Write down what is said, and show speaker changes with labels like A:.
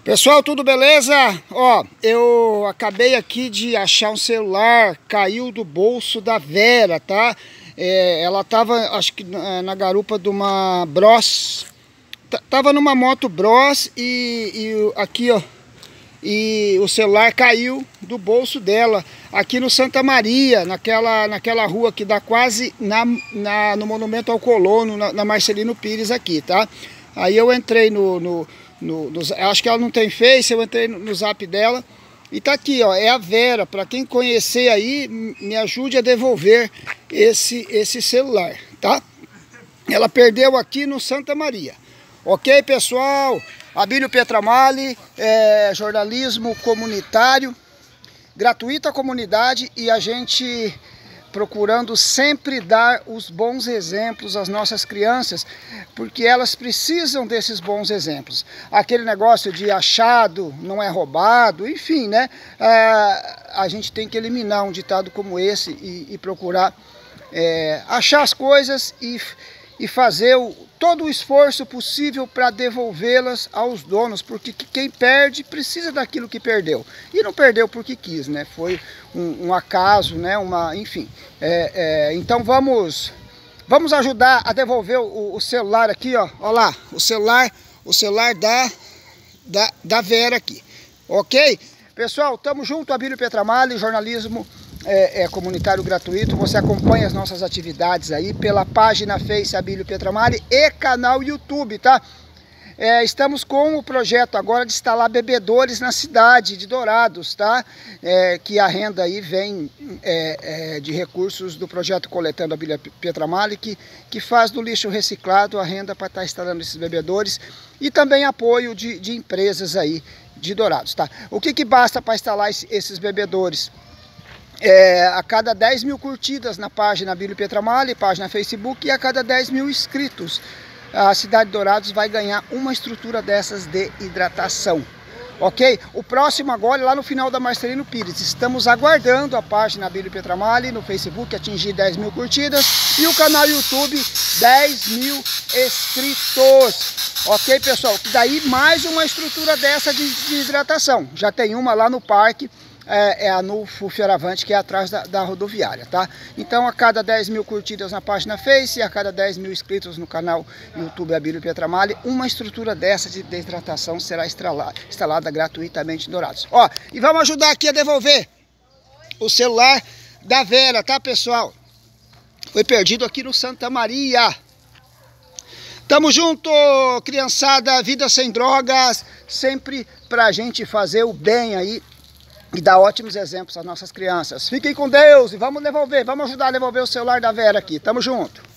A: Pessoal, tudo beleza? Ó, eu acabei aqui de achar um celular, caiu do bolso da Vera, tá? Ela tava, acho que na garupa de uma Bros. Tava numa moto Bros e aqui, ó. E o celular caiu do bolso dela, aqui no Santa Maria, naquela rua que dá quase no Monumento ao Colono, na Marcelino Pires aqui, tá? Aí eu entrei acho que ela não tem Face, eu entrei no zap dela e tá aqui, ó, é a Vera. Para quem conhecer aí, me ajude a devolver esse celular, tá? Ela perdeu aqui no Santa Maria. Ok, pessoal? Abílio Petramali, jornalismo comunitário, gratuito à comunidade, e a gente procurando sempre dar os bons exemplos às nossas crianças, porque elas precisam desses bons exemplos. Aquele negócio de achado não é roubado, enfim, né? A gente tem que eliminar um ditado como esse e procurar achar as coisas e fazer todo o esforço possível para devolvê-las aos donos, porque quem perde precisa daquilo que perdeu. E não perdeu porque quis, né? Foi um acaso, né? Enfim. Então vamos ajudar a devolver o celular aqui, ó. Olha lá, o celular da Vera aqui. Ok? Pessoal, tamo junto, Abílio Petramali, jornalismo comunitário gratuito. Você acompanha as nossas atividades aí pela página Face Abílio Petramali e canal YouTube, tá? Estamos com o projeto agora de instalar bebedouros na cidade de Dourados, tá? Que a renda aí vem de recursos do projeto Coletando Abílio Petramali, que faz do lixo reciclado a renda para estar instalando esses bebedouros, e também apoio de empresas aí de Dourados, tá? O que basta para instalar esses bebedouros? A cada 10 mil curtidas na página Abílio Petramali, página Facebook, e a cada 10 mil inscritos, a cidade de Dourados vai ganhar uma estrutura dessas de hidratação. Ok? O próximo agora é lá no final da Marcelino Pires. Estamos aguardando a página Abílio Petramali no Facebook atingir 10 mil curtidas e o canal YouTube 10 mil inscritos. Ok, pessoal? Daí mais uma estrutura dessa de hidratação. Já tem uma lá no parque. A Nufo Fioravante, que é atrás da rodoviária, tá? Então, a cada 10 mil curtidas na página Face e a cada 10 mil inscritos no canal YouTube Abílio Petramali, uma estrutura dessa de desidratação será instalada gratuitamente em Dourados. Ó, e vamos ajudar aqui a devolver o celular da Vera, tá, pessoal? Foi perdido aqui no Santa Maria. Tamo junto, criançada, vida sem drogas, sempre pra gente fazer o bem aí e dar ótimos exemplos às nossas crianças. Fiquem com Deus e vamos ajudar a devolver o celular da Vera aqui. Tamo junto.